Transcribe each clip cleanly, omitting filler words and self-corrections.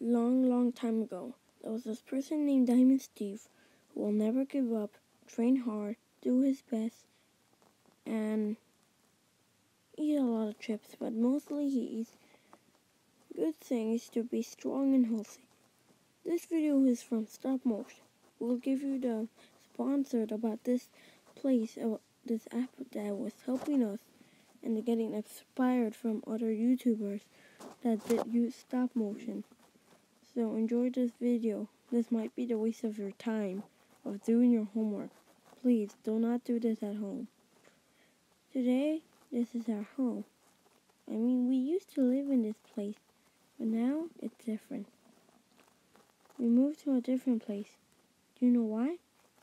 long time ago, there was this person named Diamond Steve who will never give up, train hard, do his best, and eat a lot of chips, but mostly he eats good things to be strong and healthy. This video is from Stop Motion. We'll give you the sponsored about this place, this app that was helping us and getting inspired from other YouTubers that did use stop motion. So enjoy this video. This might be the waste of your time of doing your homework. Please do not do this at home. Today, this is our home. I mean, we used to live in this place, but now it's different. We moved to a different place. Do you know why?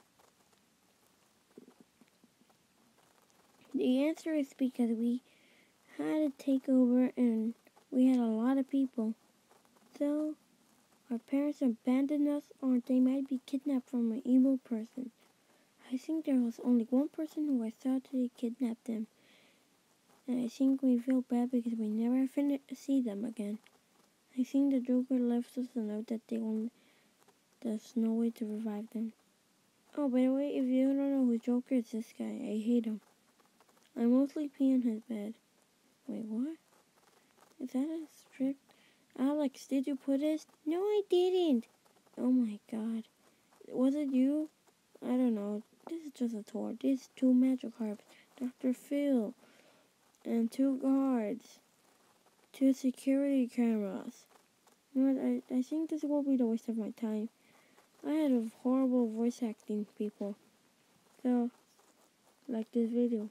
The answer is because we had a takeover and we had a lot of people. So, our parents abandoned us or they might be kidnapped from an evil person. I think there was only one person who I thought they kidnapped them. And I think we feel bad because we never see them again. I think the Joker left us a note that there's no way to revive them. Oh, by the way, if you don't know who Joker is, this guy. I hate him. I mostly pee on his bed. Wait, what? Is that a strict? Alex, did you put this? No, I didn't. Oh my god. Was it you? I don't know. This is just a tour. These 2 Magikarps, Dr. Phil, and 2 guards, 2 security cameras. You know what? I think this will be the waste of my time. I had a horrible voice acting people. So, like this video.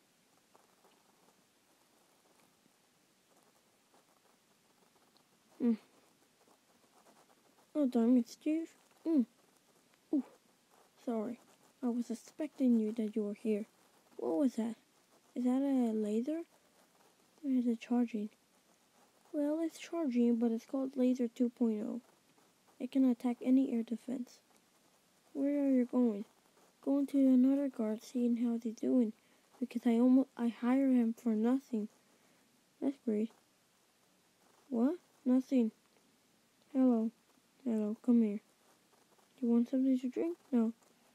Oh, darn it, Steve. Ooh, sorry. I was expecting you that you were here. What was that? Is that a laser? Or is it charging? Well, it's charging, but it's called Laser 2.0. It can attack any air defense. Where are you going? Going to another guard, seeing how he's doing. Because I hired him for nothing. That's great. What? Nothing. Hello, come here. Do you want something to drink? No.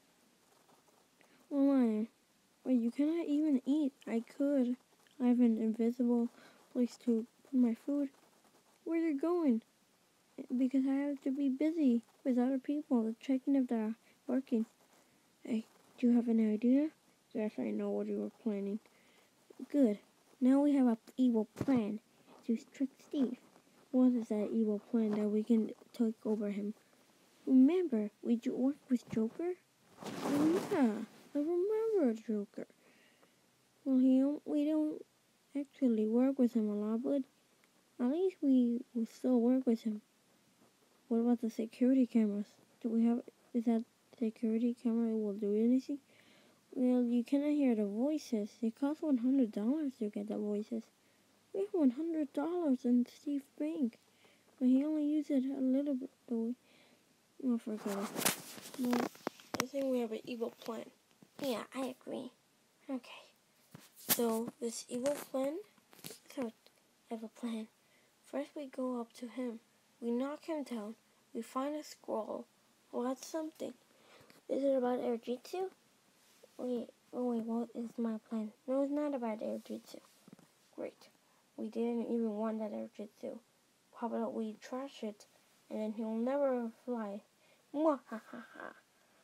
Well, I am. Wait, you cannot even eat. I could. I have an invisible place to put my food. Where are you going? Because I have to be busy with other people, checking if they're working. Hey, do you have an idea? Yes, I know what you were planning. Good. Now we have an evil plan to trick Steve. What is that evil plan that we can take over him? Remember, we worked with Joker? Oh yeah, I remember Joker. Well, we don't actually work with him a lot, but at least we will still work with him. What about the security cameras? Is that security camera will do anything? Well, you cannot hear the voices. It costs $100 to get the voices. We have $100 in Steve's bank, but he only used it a little bit though. Oh, forget it. Well, I think we have an evil plan. Yeah, I agree. Okay. So, this evil plan, I have a plan. First we go up to him. We knock him down. We find a scroll. Well, that's something. Is it about air jutsu? Wait, what is my plan? No, it's not about air jutsu. Great. We didn't even want that air jutsu. How about we trash it, and then he'll never fly. Mwahaha.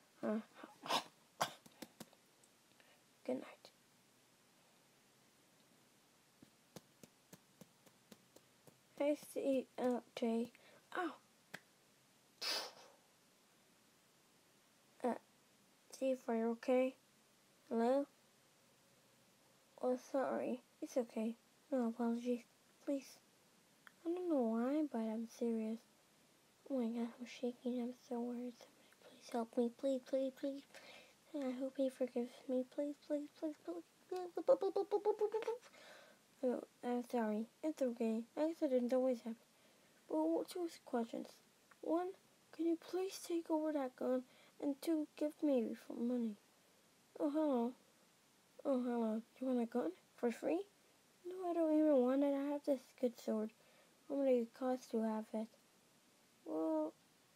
Good night. Hey, Jay. Ow. Steve, are you okay? Hello? Oh, sorry. It's okay. No apologies. Please. I don't know why, but I'm serious. Oh my god, I'm shaking. I'm so worried. Somebody please help me. Please, please, please. I hope he forgives me. Please, please, please, please. Oh, I'm sorry. It's okay. Accidents always happen. Well, 2 questions. 1, can you please take over that gun? And 2, give me some money. Oh, hello. Oh, hello. Do you want a gun? For free? No, I don't even want it. I have this good sword. How much it costs to have it? Well,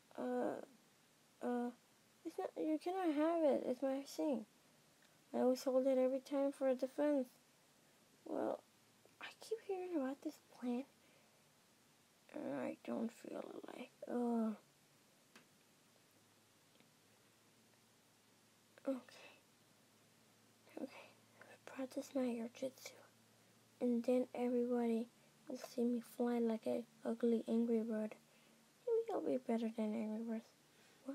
it's not, you cannot have it. It's my thing. I always hold it every time for defense. Well, I keep hearing about this plant. I don't feel like, okay. Practice my jujitsu. And then everybody will see me fly like a ugly angry bird. Maybe I'll be better than angry birds. What?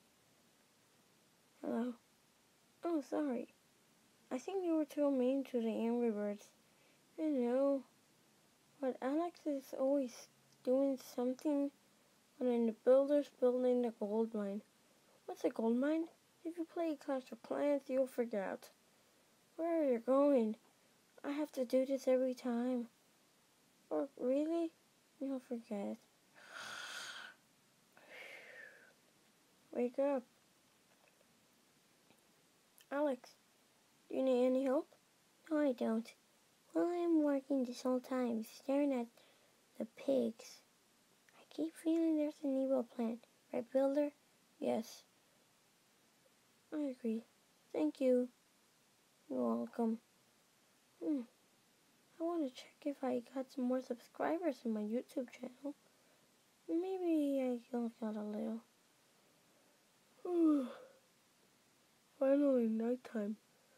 Hello? Oh, sorry. I think you were too mean to the angry birds. I know. But Alex is always doing something when the builder's building the gold mine. What's a gold mine? If you play Clash of Clans, you'll figure out. Where are you going? I have to do this every time. Oh, really? You'll forget. Wake up. Alex, do you need any help? No, I don't. Well, I'm working this whole time, staring at the pigs. I keep feeling there's an evil plan. Right, Builder? Yes. I agree. Thank you. You're welcome. I want to check if I got some more subscribers on my YouTube channel. Maybe I got a little. Finally, nighttime.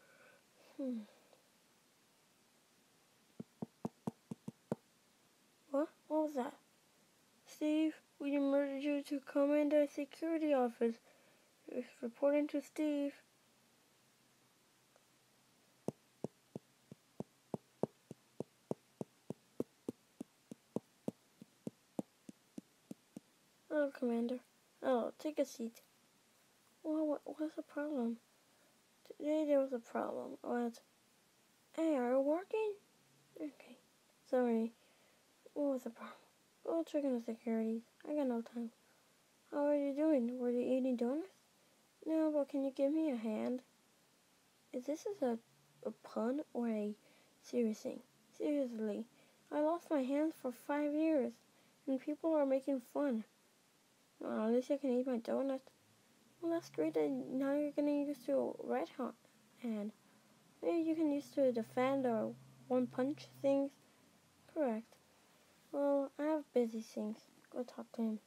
What? What was that? Steve, we murdered you to come in the security office. It's reporting to Steve. Hello, Commander. Oh, take a seat. Well, what's the problem? Today there was a problem. What? Hey, are you working? Okay. Sorry. What was the problem? Go check in the security. I got no time. How are you doing? Were you eating donuts? No, but can you give me a hand? Is this a pun or a serious thing? Seriously, I lost my hands for 5 years, and people are making fun. Well, at least I can eat my donut. Well, that's great that now you're getting used to right hand. Maybe you can use to defend or one punch things. Correct. Well, I have busy things. Go talk to him.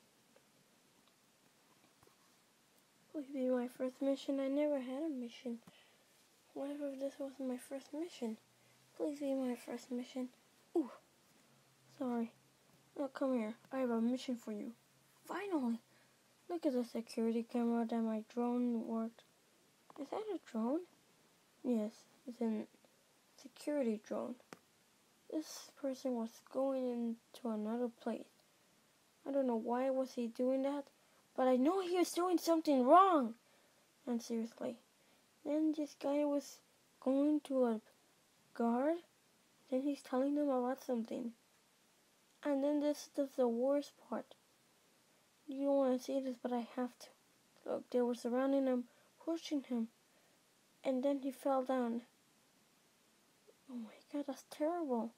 Will it be my first mission? I never had a mission. What if this wasn't my first mission? Please be my first mission. Ooh, sorry. Now come here. I have a mission for you. Finally! Look at the security camera that my drone worked. Is that a drone? Yes, it's a security drone. This person was going into another place. I don't know why was he doing that, but I know he was doing something wrong. And seriously. Then this guy was going to a guard. Then he's telling them about something. And then this is the worst part. You don't want to see this, but I have to. Look, they were surrounding him, pushing him. And then he fell down. Oh my god, that's terrible.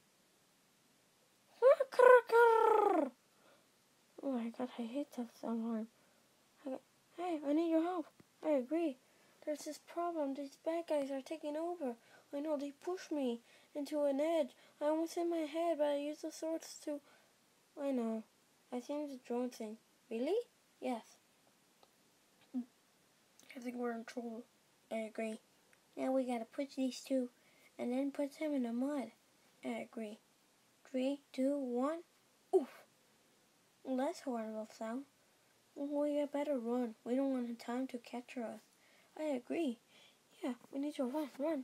Oh my god, I hate that alarm. Hey, I need your help. I agree. There's this problem. These bad guys are taking over. I know, they pushed me into an edge. I almost hit my head, but I used the swords to... I know. I think it's a drone thing. Really? Yes. I think we're in trouble. I agree. Now we gotta push these two, and then put them in the mud. I agree. 3, 2, 1. Oof. Well, that's horrible sound. We better run. We don't want time to capture us. I agree. Yeah, we need to run.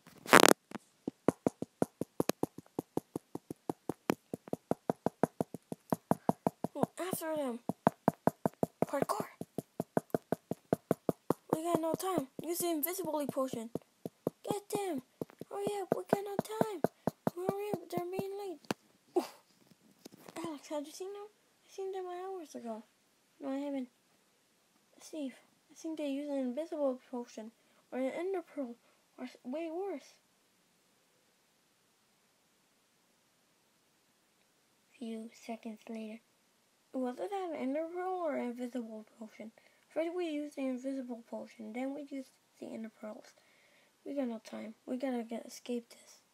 Well, after them. Parkour. We got no time. Use the invisibility potion. Get them. Hurry up. We got no time. Hurry up. They're being late. Oof. Alex, have you seen them? I seen them hours ago. No, I haven't. Steve, I think they use an invisible potion or an ender pearl or way worse. Few seconds later. What? was it that ender pearl or invisible potion? First we used the invisible potion, then we used the ender pearls. We got no time. We gotta escape this.